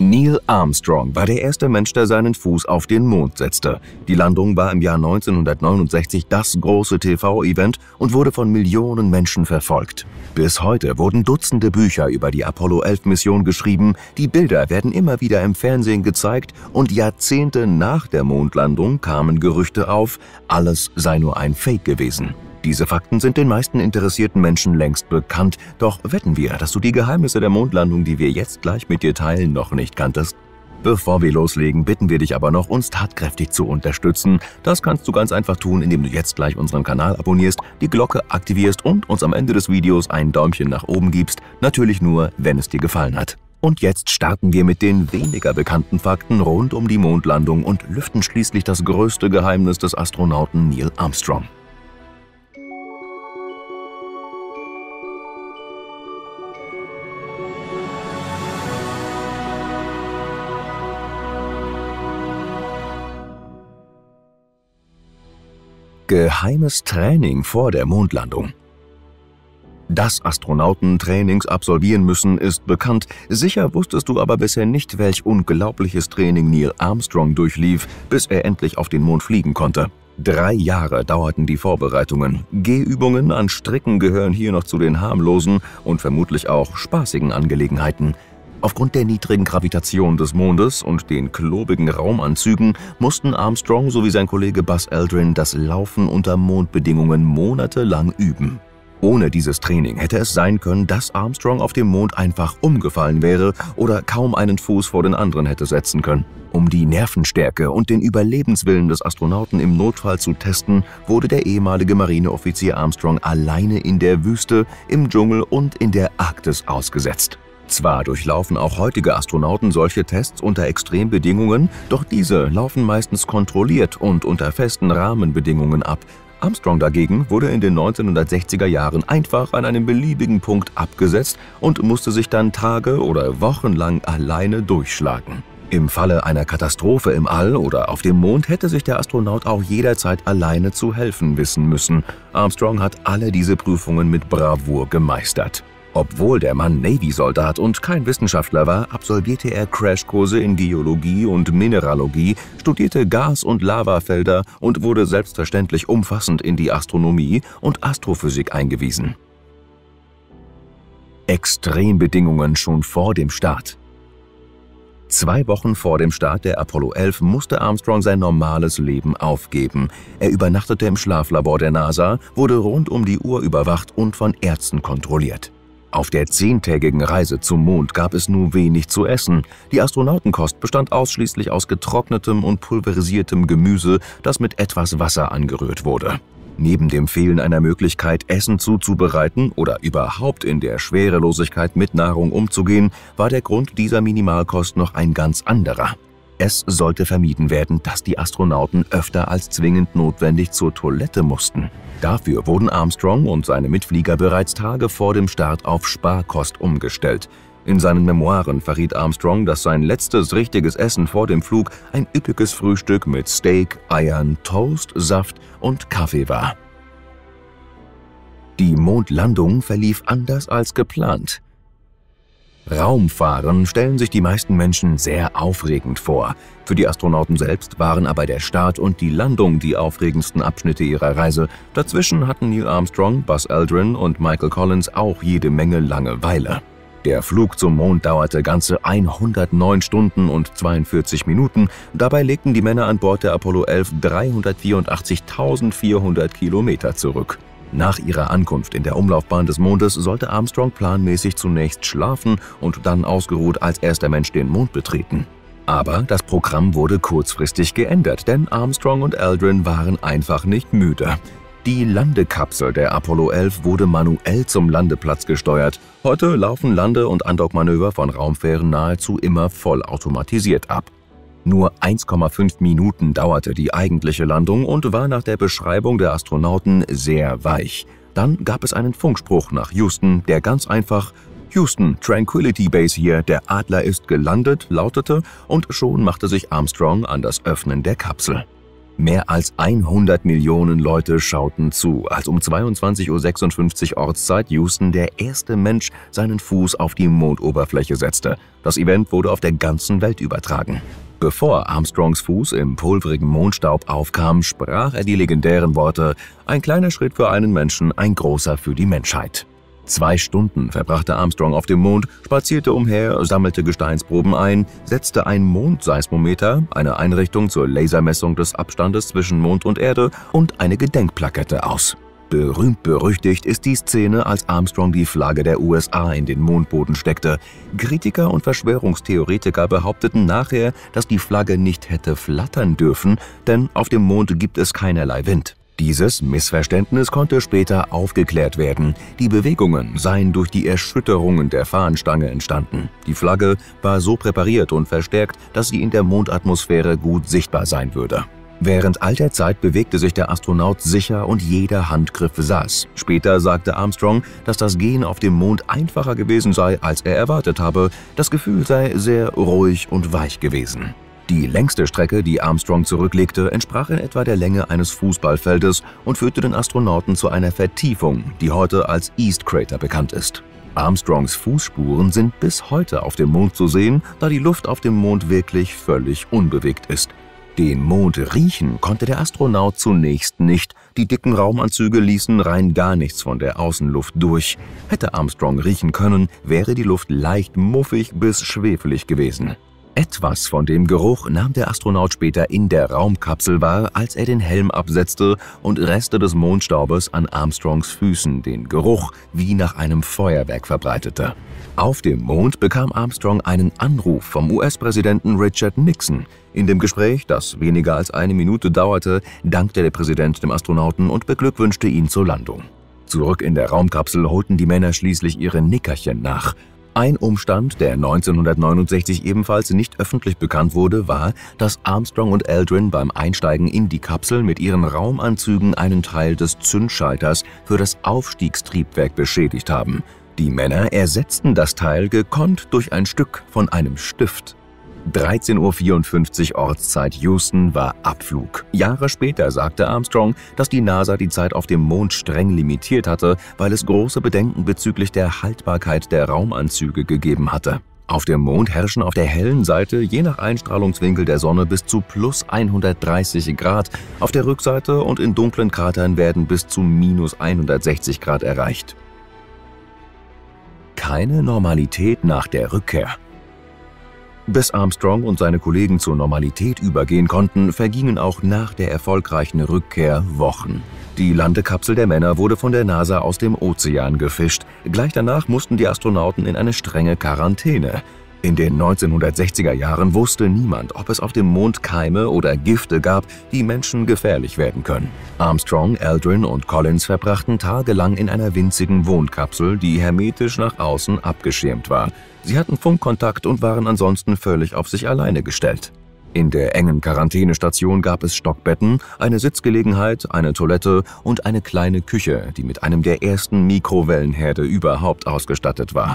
Neil Armstrong war der erste Mensch, der seinen Fuß auf den Mond setzte. Die Landung war im Jahr 1969 das große TV-Event und wurde von Millionen Menschen verfolgt. Bis heute wurden Dutzende Bücher über die Apollo-11-Mission geschrieben, die Bilder werden immer wieder im Fernsehen gezeigt und Jahrzehnte nach der Mondlandung kamen Gerüchte auf, alles sei nur ein Fake gewesen. Diese Fakten sind den meisten interessierten Menschen längst bekannt, doch wetten wir, dass du die Geheimnisse der Mondlandung, die wir jetzt gleich mit dir teilen, noch nicht kanntest? Bevor wir loslegen, bitten wir dich aber noch, uns tatkräftig zu unterstützen. Das kannst du ganz einfach tun, indem du jetzt gleich unseren Kanal abonnierst, die Glocke aktivierst und uns am Ende des Videos ein Däumchen nach oben gibst, natürlich nur, wenn es dir gefallen hat. Und jetzt starten wir mit den weniger bekannten Fakten rund um die Mondlandung und lüften schließlich das größte Geheimnis des Astronauten Neil Armstrong. Geheimes Training vor der Mondlandung. Dass Astronauten Trainings absolvieren müssen, ist bekannt. Sicher wusstest du aber bisher nicht, welch unglaubliches Training Neil Armstrong durchlief, bis er endlich auf den Mond fliegen konnte. 3 Jahre dauerten die Vorbereitungen. Gehübungen an Stricken gehören hier noch zu den harmlosen und vermutlich auch spaßigen Angelegenheiten. Aufgrund der niedrigen Gravitation des Mondes und den klobigen Raumanzügen mussten Armstrong sowie sein Kollege Buzz Aldrin das Laufen unter Mondbedingungen monatelang üben. Ohne dieses Training hätte es sein können, dass Armstrong auf dem Mond einfach umgefallen wäre oder kaum einen Fuß vor den anderen hätte setzen können. Um die Nervenstärke und den Überlebenswillen des Astronauten im Notfall zu testen, wurde der ehemalige Marineoffizier Armstrong alleine in der Wüste, im Dschungel und in der Arktis ausgesetzt. Zwar durchlaufen auch heutige Astronauten solche Tests unter Extrembedingungen, doch diese laufen meistens kontrolliert und unter festen Rahmenbedingungen ab. Armstrong dagegen wurde in den 1960er Jahren einfach an einem beliebigen Punkt abgesetzt und musste sich dann Tage oder Wochen lang alleine durchschlagen. Im Falle einer Katastrophe im All oder auf dem Mond hätte sich der Astronaut auch jederzeit alleine zu helfen wissen müssen. Armstrong hat alle diese Prüfungen mit Bravour gemeistert. Obwohl der Mann Navy-Soldat und kein Wissenschaftler war, absolvierte er Crashkurse in Geologie und Mineralogie, studierte Gas- und Lavafelder und wurde selbstverständlich umfassend in die Astronomie und Astrophysik eingewiesen. Extrembedingungen schon vor dem Start. 2 Wochen vor dem Start der Apollo 11 musste Armstrong sein normales Leben aufgeben. Er übernachtete im Schlaflabor der NASA, wurde rund um die Uhr überwacht und von Ärzten kontrolliert. Auf der 10-tägigen Reise zum Mond gab es nur wenig zu essen. Die Astronautenkost bestand ausschließlich aus getrocknetem und pulverisiertem Gemüse, das mit etwas Wasser angerührt wurde. Neben dem Fehlen einer Möglichkeit, Essen zuzubereiten oder überhaupt in der Schwerelosigkeit mit Nahrung umzugehen, war der Grund dieser Minimalkost noch ein ganz anderer. Es sollte vermieden werden, dass die Astronauten öfter als zwingend notwendig zur Toilette mussten. Dafür wurden Armstrong und seine Mitflieger bereits Tage vor dem Start auf Sparkost umgestellt. In seinen Memoiren verriet Armstrong, dass sein letztes richtiges Essen vor dem Flug ein üppiges Frühstück mit Steak, Eiern, Toast, Saft und Kaffee war. Die Mondlandung verlief anders als geplant. Raumfahren stellen sich die meisten Menschen sehr aufregend vor. Für die Astronauten selbst waren aber der Start und die Landung die aufregendsten Abschnitte ihrer Reise. Dazwischen hatten Neil Armstrong, Buzz Aldrin und Michael Collins auch jede Menge Langeweile. Der Flug zum Mond dauerte ganze 109 Stunden und 42 Minuten. Dabei legten die Männer an Bord der Apollo 11 384.400 Kilometer zurück. Nach ihrer Ankunft in der Umlaufbahn des Mondes sollte Armstrong planmäßig zunächst schlafen und dann ausgeruht als erster Mensch den Mond betreten. Aber das Programm wurde kurzfristig geändert, denn Armstrong und Aldrin waren einfach nicht müde. Die Landekapsel der Apollo 11 wurde manuell zum Landeplatz gesteuert. Heute laufen Lande- und Andockmanöver von Raumfähren nahezu immer vollautomatisiert ab. Nur 1,5 Minuten dauerte die eigentliche Landung und war nach der Beschreibung der Astronauten sehr weich. Dann gab es einen Funkspruch nach Houston, der ganz einfach „Houston, Tranquility Base hier, der Adler ist gelandet“ lautete, und schon machte sich Armstrong an das Öffnen der Kapsel. Mehr als 100 Millionen Leute schauten zu, als um 22:56 Uhr Ortszeit Houston der erste Mensch seinen Fuß auf die Mondoberfläche setzte. Das Event wurde auf der ganzen Welt übertragen. Bevor Armstrongs Fuß im pulverigen Mondstaub aufkam, sprach er die legendären Worte: „Ein kleiner Schritt für einen Menschen, ein großer für die Menschheit." 2 Stunden verbrachte Armstrong auf dem Mond, spazierte umher, sammelte Gesteinsproben ein, setzte ein Mondseismometer, eine Einrichtung zur Lasermessung des Abstandes zwischen Mond und Erde, und eine Gedenkplakette aus. Berühmt-berüchtigt ist die Szene, als Armstrong die Flagge der USA in den Mondboden steckte. Kritiker und Verschwörungstheoretiker behaupteten nachher, dass die Flagge nicht hätte flattern dürfen, denn auf dem Mond gibt es keinerlei Wind. Dieses Missverständnis konnte später aufgeklärt werden. Die Bewegungen seien durch die Erschütterungen der Fahnenstange entstanden. Die Flagge war so präpariert und verstärkt, dass sie in der Mondatmosphäre gut sichtbar sein würde. Während all der Zeit bewegte sich der Astronaut sicher und jeder Handgriff saß. Später sagte Armstrong, dass das Gehen auf dem Mond einfacher gewesen sei, als er erwartet habe. Das Gefühl sei sehr ruhig und weich gewesen. Die längste Strecke, die Armstrong zurücklegte, entsprach in etwa der Länge eines Fußballfeldes und führte den Astronauten zu einer Vertiefung, die heute als East Crater bekannt ist. Armstrongs Fußspuren sind bis heute auf dem Mond zu sehen, da die Luft auf dem Mond wirklich völlig unbewegt ist. Den Mond riechen konnte der Astronaut zunächst nicht. Die dicken Raumanzüge ließen rein gar nichts von der Außenluft durch. Hätte Armstrong riechen können, wäre die Luft leicht muffig bis schwefelig gewesen. Etwas von dem Geruch nahm der Astronaut später in der Raumkapsel wahr, als er den Helm absetzte und Reste des Mondstaubes an Armstrongs Füßen den Geruch wie nach einem Feuerwerk verbreitete. Auf dem Mond bekam Armstrong einen Anruf vom US-Präsidenten Richard Nixon. In dem Gespräch, das weniger als 1 Minute dauerte, dankte der Präsident dem Astronauten und beglückwünschte ihn zur Landung. Zurück in der Raumkapsel holten die Männer schließlich ihre Nickerchen nach. Ein Umstand, der 1969 ebenfalls nicht öffentlich bekannt wurde, war, dass Armstrong und Aldrin beim Einsteigen in die Kapsel mit ihren Raumanzügen einen Teil des Zündschalters für das Aufstiegstriebwerk beschädigt haben. Die Männer ersetzten das Teil gekonnt durch ein Stück von einem Stift. 13:54 Uhr Ortszeit Houston war Abflug. Jahre später sagte Armstrong, dass die NASA die Zeit auf dem Mond streng limitiert hatte, weil es große Bedenken bezüglich der Haltbarkeit der Raumanzüge gegeben hatte. Auf dem Mond herrschen auf der hellen Seite je nach Einstrahlungswinkel der Sonne bis zu plus 130 Grad, auf der Rückseite und in dunklen Kratern werden bis zu minus 160 Grad erreicht. Keine Normalität nach der Rückkehr. Bis Armstrong und seine Kollegen zur Normalität übergehen konnten, vergingen auch nach der erfolgreichen Rückkehr Wochen. Die Landekapsel der Männer wurde von der NASA aus dem Ozean gefischt. Gleich danach mussten die Astronauten in eine strenge Quarantäne. In den 1960er Jahren wusste niemand, ob es auf dem Mond Keime oder Gifte gab, die Menschen gefährlich werden können. Armstrong, Aldrin und Collins verbrachten tagelang in einer winzigen Wohnkapsel, die hermetisch nach außen abgeschirmt war. Sie hatten Funkkontakt und waren ansonsten völlig auf sich alleine gestellt. In der engen Quarantänestation gab es Stockbetten, eine Sitzgelegenheit, eine Toilette und eine kleine Küche, die mit einem der ersten Mikrowellenherde überhaupt ausgestattet war.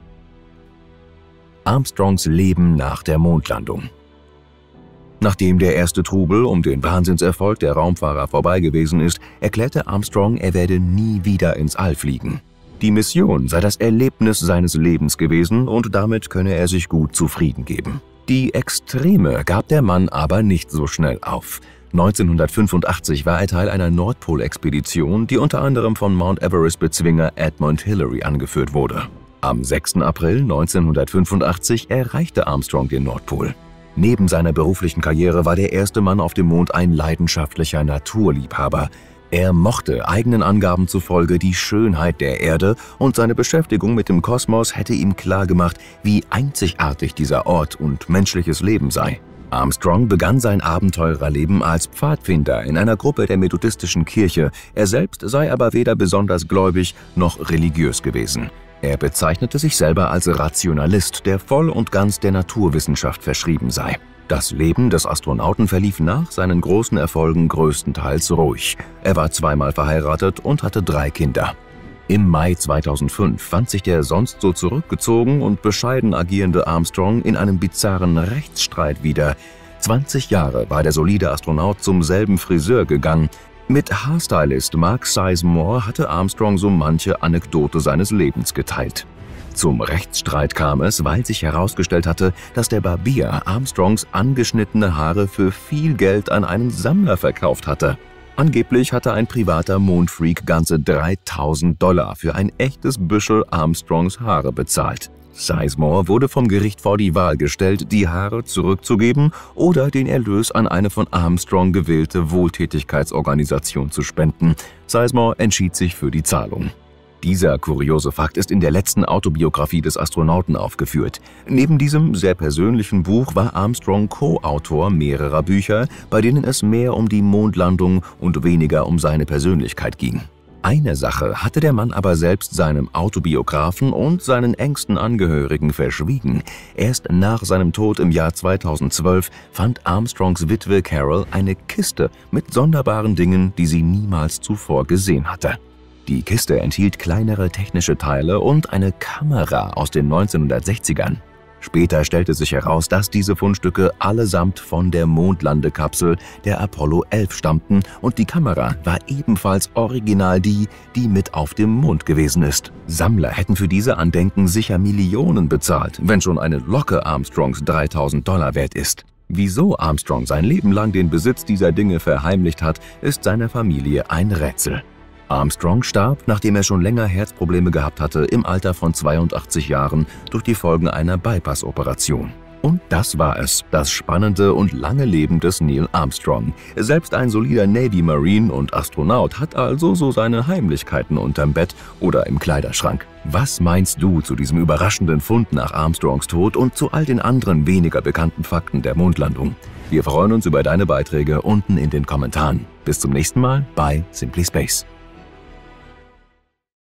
Armstrongs Leben nach der Mondlandung. Nachdem der erste Trubel um den Wahnsinnserfolg der Raumfahrer vorbei gewesen ist, erklärte Armstrong, er werde nie wieder ins All fliegen. Die Mission sei das Erlebnis seines Lebens gewesen und damit könne er sich gut zufrieden geben. Die Extreme gab der Mann aber nicht so schnell auf. 1985 war er Teil einer Nordpolexpedition, die unter anderem von Mount Everest-Bezwinger Edmund Hillary angeführt wurde. Am 6. April 1985 erreichte Armstrong den Nordpol. Neben seiner beruflichen Karriere war der erste Mann auf dem Mond ein leidenschaftlicher Naturliebhaber. Er mochte eigenen Angaben zufolge die Schönheit der Erde und seine Beschäftigung mit dem Kosmos hätte ihm klargemacht, wie einzigartig dieser Ort und menschliches Leben sei. Armstrong begann sein Abenteurerleben als Pfadfinder in einer Gruppe der methodistischen Kirche. Er selbst sei aber weder besonders gläubig noch religiös gewesen. Er bezeichnete sich selber als Rationalist, der voll und ganz der Naturwissenschaft verschrieben sei. Das Leben des Astronauten verlief nach seinen großen Erfolgen größtenteils ruhig. Er war zweimal verheiratet und hatte 3 Kinder. Im Mai 2005 fand sich der sonst so zurückgezogen und bescheiden agierende Armstrong in einem bizarren Rechtsstreit wieder. 20 Jahre war der solide Astronaut zum selben Friseur gegangen. Mit Haarstylist Mark Sizemore hatte Armstrong so manche Anekdote seines Lebens geteilt. Zum Rechtsstreit kam es, weil sich herausgestellt hatte, dass der Barbier Armstrongs angeschnittene Haare für viel Geld an einen Sammler verkauft hatte. Angeblich hatte ein privater Mondfreak ganze $3.000 für ein echtes Büschel Armstrongs Haare bezahlt. Sizemore wurde vom Gericht vor die Wahl gestellt, die Haare zurückzugeben oder den Erlös an eine von Armstrong gewählte Wohltätigkeitsorganisation zu spenden. Sizemore entschied sich für die Zahlung. Dieser kuriose Fakt ist in der letzten Autobiografie des Astronauten aufgeführt. Neben diesem sehr persönlichen Buch war Armstrong Co-Autor mehrerer Bücher, bei denen es mehr um die Mondlandung und weniger um seine Persönlichkeit ging. Eine Sache hatte der Mann aber selbst seinem Autobiografen und seinen engsten Angehörigen verschwiegen. Erst nach seinem Tod im Jahr 2012 fand Armstrongs Witwe Carol eine Kiste mit sonderbaren Dingen, die sie niemals zuvor gesehen hatte. Die Kiste enthielt kleinere technische Teile und eine Kamera aus den 1960ern. Später stellte sich heraus, dass diese Fundstücke allesamt von der Mondlandekapsel der Apollo 11 stammten und die Kamera war ebenfalls original die mit auf dem Mond gewesen ist. Sammler hätten für diese Andenken sicher Millionen bezahlt, wenn schon eine Locke Armstrongs $3.000 wert ist. Wieso Armstrong sein Leben lang den Besitz dieser Dinge verheimlicht hat, ist seiner Familie ein Rätsel. Armstrong starb, nachdem er schon länger Herzprobleme gehabt hatte, im Alter von 82 Jahren durch die Folgen einer Bypass-Operation. Und das war es, das spannende und lange Leben des Neil Armstrong. Selbst ein solider Navy Marine und Astronaut hat also so seine Heimlichkeiten unterm Bett oder im Kleiderschrank. Was meinst du zu diesem überraschenden Fund nach Armstrongs Tod und zu all den anderen weniger bekannten Fakten der Mondlandung? Wir freuen uns über deine Beiträge unten in den Kommentaren. Bis zum nächsten Mal bei Simply Space.